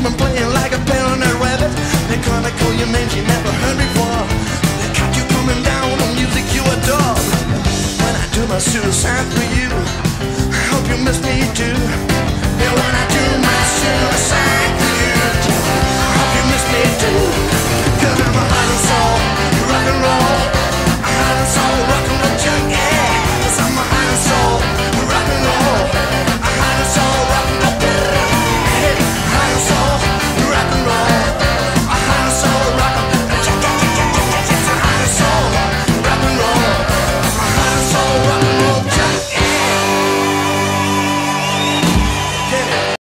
been playing like a paranoid rabbit. They're gonna call your names you never heard before. They got you coming down on music you adore. When I do my suicide for you, I hope you miss me too. Yeah, when I do my suicide